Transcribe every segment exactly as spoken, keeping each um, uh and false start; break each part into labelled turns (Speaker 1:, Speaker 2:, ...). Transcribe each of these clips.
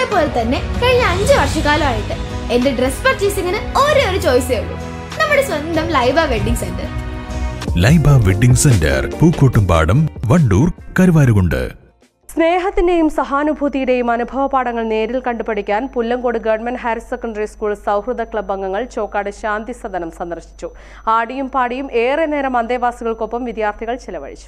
Speaker 1: അതേപോലെ തന്നെ കഴിഞ്ഞ അഞ്ചു വർഷക്കാലമായിട്ട് എന്റെ ഡ്രസ് പർച്ചേസിംഗിന് ഒരേ ഒരു ചോയ്സേ ഉള്ളൂ, നമ്മുടെ സ്വന്തം Laiba wedding centre.
Speaker 2: Laiba wedding centre, Pookkottumpadam, Wandoor, Karuvarakundu.
Speaker 3: സ്നേഹത്തിന്റെയും സഹാനുഭൂതിയുടെയും അനുഭവ പാഠങ്ങൾ നേരിൽ കണ്ടുപഠിക്കാൻ Pullangode government higher secondary school സൗഹൃദ ക്ലബ് അംഗങ്ങൾ ചോക്കാട് ശാന്തി സദനം സന്ദർശിച്ചു. ആടിയും പാടിയും ഏറെ നേരം അന്തേവാസികൾക്കൊപ്പം വിദ്യാർത്ഥികൾ ചെലവഴിച്ചു.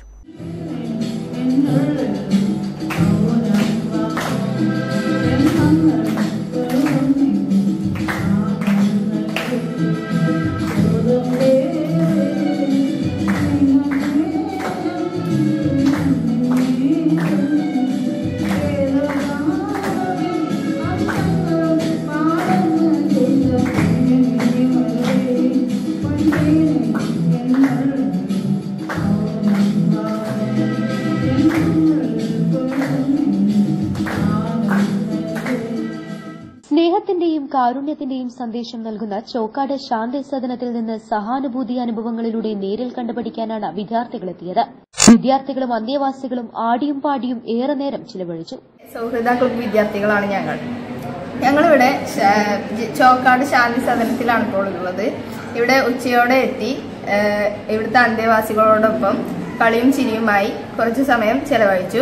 Speaker 4: സ്നേഹത്തിന്റെയും കാരുണ്യത്തിന്റെയും സന്ദേശം നൽകുന്ന ചോക്കാട് ശാന്തി സദനത്തിൽ നിന്ന് സഹാനുഭൂതി അനുഭവങ്ങളിലൂടെ നേരിൽ കണ്ടുപഠിക്കാനാണ് വിദ്യാർത്ഥികളെത്തിയത്. വിദ്യാർത്ഥികളും അന്തേവാസികളും ആടിയും പാടിയും ഏറെ നേരം ചിലവഴിച്ചു.
Speaker 5: സൗഹൃദ ക്ലബ് വിദ്യാർത്ഥികളാണ് ഞങ്ങൾ. ഞങ്ങളിവിടെ ചോക്കാട് ശാന്തി സദനത്തിലാണ് ഇപ്പോൾ ഉള്ളത്. ഇവിടെ ഉച്ചയോടെ എത്തി ഇവിടുത്തെ അന്തേവാസികളോടൊപ്പം കളിയും ചിരിയുമായി കുറച്ചു സമയം ചെലവഴിച്ചു.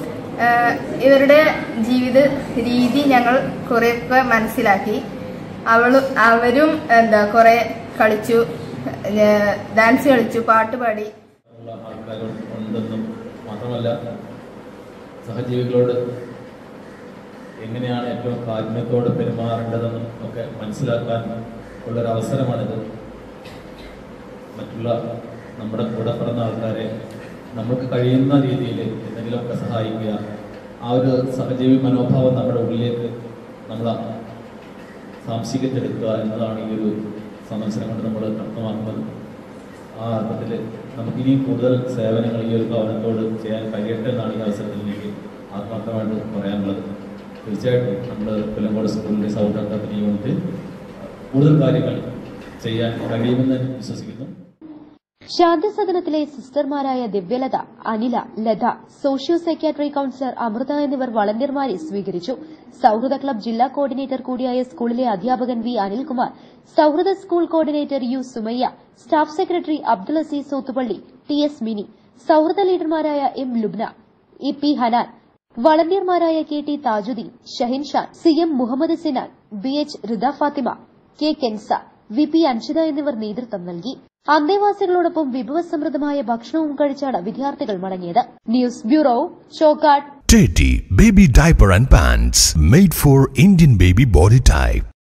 Speaker 5: ഇവരുടെ ജീവിത രീതി ഞങ്ങൾ കുറെയൊക്കെ മനസ്സിലാക്കി. അവളും അവരും എന്താ കുറെ കളിച്ചു, ഡാൻസ് കളിച്ചു, പാട്ട് പാടി.
Speaker 6: ഉണ്ടെന്നും മാത്രമല്ല സഹജീവികളോട് എങ്ങനെയാണ് ഏറ്റവും കാരുണ്യത്തോടെ പെരുമാറേണ്ടതെന്നും ഒക്കെ മനസ്സിലാക്കാൻ ഉള്ളൊരവസരമാണിത്. മറ്റുള്ള നമ്മുടെ കൂടെ പിറന്ന ആൾക്കാരെ നമുക്ക് കഴിയുന്ന രീതിയിൽ എന്തെങ്കിലുമൊക്കെ സഹായിക്കുക, ആ ഒരു സഹജീവി മനോഭാവം നമ്മുടെ ഉള്ളിലേക്ക് നമ്മൾ സാംശീകരിച്ചെടുക്കുക എന്നതാണ് ഈ ഒരു സന്ദർശനം കൊണ്ട് നമ്മൾ അർത്ഥമാക്കുന്നത്. ആ അർത്ഥത്തിൽ നമുക്കിനിയും കൂടുതൽ സേവനങ്ങൾ ഈ ഒരു ഭവനത്തോട് ചെയ്യാൻ കഴിയട്ടെ എന്നാണ് ഈ അവസരത്തിൽ എനിക്ക് ആത്മാർത്ഥമായിട്ട് പറയാനുള്ളത്. തീർച്ചയായിട്ടും നമ്മൾ പുല്ലങ്കോട് സ്കൂളിൻ്റെ സൗഹൃദ കമ്പനി യൂണിറ്റ് കൂടുതൽ കാര്യങ്ങൾ ചെയ്യാൻ കഴിയുമെന്ന് വിശ്വസിക്കുന്നു.
Speaker 4: ശാന്തി സദനത്തിലെ സിസ്റ്റർമാരായ Divyalatha, Anila, Latha, socio psychiatry counsellor Amritha എന്നിവർ വളണ്ടിയർമാരെ സ്വീകരിച്ചു. സൌഹൃദ ക്ലബ് ജില്ലാ കോർഡിനേറ്റർ കൂടിയായ സ്കൂളിലെ അധ്യാപകൻ വി അനിൽകുമാർ, സൌഹൃദ school coordinator U Sumayya, staff secretary Abdul Aziz Sothupally, T S Mini, സൌഹൃദ ലീഡർമാരായ M Lubna, E P Hanan, വളണ്ടിയർമാരായ K T Thajudheen, Shahin Shan, C M Muhammad Sinan, B H Rida Fathima, K Kensa, V P Anshitha എന്നിവർ നേതൃത്വം നൽകി. അന്തേവാസികളോടൊപ്പം വിഭവസമൃദ്ധമായ ഭക്ഷണവും കഴിച്ചാണ് വിദ്യാർത്ഥികൾ മടങ്ങിയത്. News bureau, Chokkad.
Speaker 2: Teddy Baby Diaper and Pants, made for Indian baby body type.